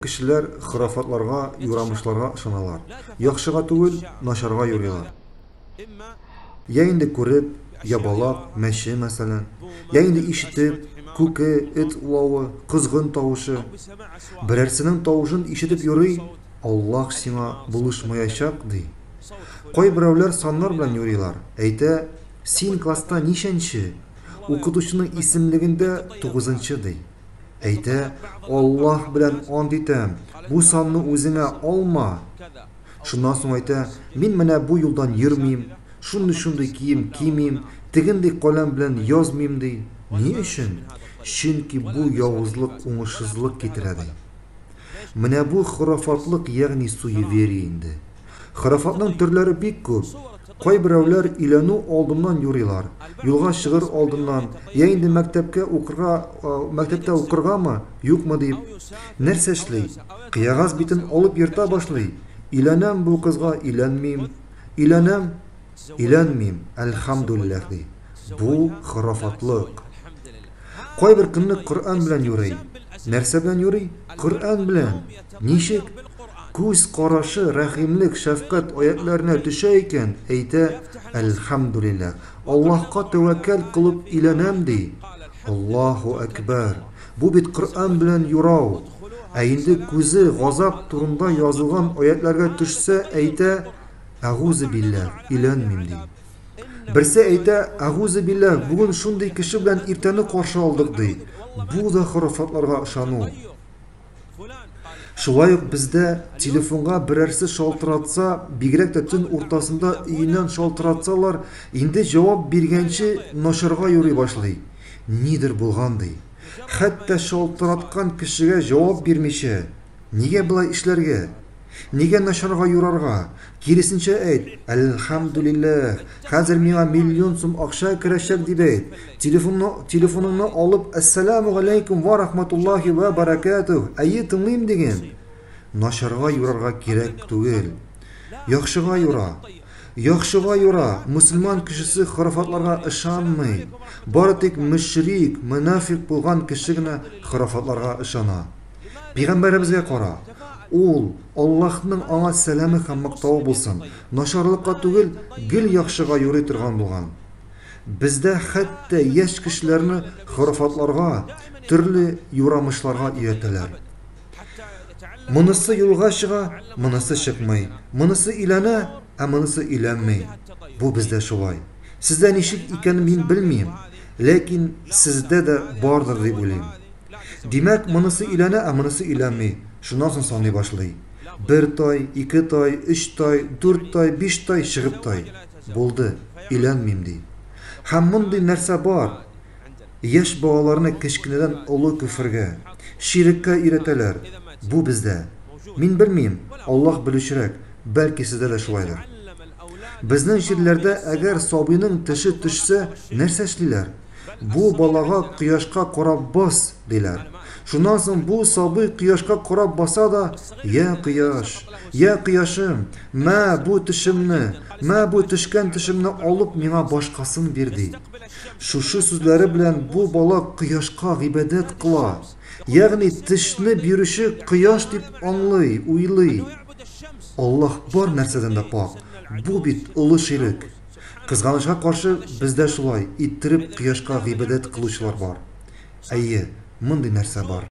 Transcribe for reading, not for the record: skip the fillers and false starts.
Кешеләр хurafatlарга, юрамышларга ышаналар. Яхшыга түгел, начарга юрыйлар. Я инде күреп, ябалак, мәче мәсәлән. Я инде ишетеп, күке, эт улавы, кызгын тавышы. Берәрсенең тавышын ишетеп юрый, Аллаһ сиңа булышмаячак ди. Кайберәүләр саннар белән юрыйлар. Әйтә, син класста ничәнче? Укытучының исемлегендә 9-нчы ди. Әйтә, Аллаһ белән ант итәм, бу санны үзеңә алма. Шуннан соң әйтә, мин менә бу юлдан йөрмим, шундый кием кимим, тегендәй каләм белән язмыйм ди. Ни өчен? Чөнки бу явызлык, уңышсызлык китерә ди. Менә бу хурафатлык, ягъни суеверие инде. Хурафатның төрләре бик күп. Кайберәүләр өйләнү алдыннан юрыйлар. Юлга чыгыр алдыннан, я инде мәктәптә укыргамы, юкмы дип, нәрсә эшли? Кыягаз битен алып йөртә башлый. Өйләнәм бу кызга, өйләнмим. Өйләнмим, әлхәмдүлилләһ ди. Бу хурафатлык. Кайбер көнне Коръан белән юрый. Нәрсә белән юрый? Коръан белән. Ничек? Күз карашы, рәхимлек, шәфкать аятларына төшә икән, әйтә, әлхәмдүлилләһ. Аллаһка тәвәккәл кылып иләнәм ди. Аллаһу әкбәр. Бу бит Коръан белән юрау. Ә инде күзе газап турында язылган аятларга төшсә, әйтә, әгъузу билләһ, иләнмим ди. Берсе әйтә, әгъузу билләһ, бүген шундый кеше белән иртәне каршы алдык ди. Бу да хурафатларга ышану. Шулай ук бездә телефонга берәрсе шалтыратса, бигрәк тә төн уртасында өеннән шалтыратсалар, инде җавап биргәнче начарга юрый башлый. Нидер булган ди. Хәтта шалтыраткан кешегә җавап бирмичә, нигә болай эшләргә? Нигә начарга юрарга? Киресенчә әйт, әлхәмдүлилләһ, хәзер миңа миллион сум акча керәчәк дип әйт. Телефоныңны алып, ассаламу алейкум ва рахматуллахи ва баракатух, әйе тыңлыйм диген. Начарга юрарга кирәк түгел. Яхшыга юра. Яхшыга юра. Мусульман кешесе хурафатларга ышанмый. Бары тик мөшрик, мунафик булган кеше генә хурафатларга ышана. Пәйгамбәребезгә кара. Ул, Аллаһның аңа сәламе һәм мактавы булсын, начарлыкка түгел, гел яхшыга юрый торган булган. Бездә хәтта яшь кешеләрне хурафатларга, төрле юрамышларга өйрәтәләр. Монысы юлга чыга, монысы чыкмый. Монысы иләнә, ә монысы иләнмый. Бу бездә шулай. Сездә ничек икәнен мин белмим, ләкин сездә дә бардыр дип уйлыйм. Димәк, монысы иләнә, ә монысы иләнмый. Шуннан соң саный башлый. 1 тай, 2 тай, 3 тай, 4 тай, 5 тай, чыгып тай. Булды, иләнмим ди. Һәм мондый нәрсә бар. Яшь балаларны кечкенәдән олы күфергә, ширеккә өйрәтәләр. Бу бездә. Мин белмим, Аллаһ белүчерәк, бәлки сездә дә шулайдыр. Безнең җирләрдә әгәр сабыйның теше төшсә, нәрсә эшлиләр? Бу балага кояшка карап бас диләр. Шуннан соң бу сабый кояшка карап баса да, я кояшым, мә бу тешемне, мә бу төшкән тешемне алып миңа башкасын бир ди. Шушы сүзләре белән бу бала кояшка гыйбадәт кыла. Ягъни тешне бирүче кояш дип аңлый, уйлый. Аллаһ бар нәрсәдән дә пак. Бу бит улы ширк. Кызганычка каршы бездә шулай иттереп кояшка гыйбадәт кылучылар бар. Әйе, мондый нәрсә бар.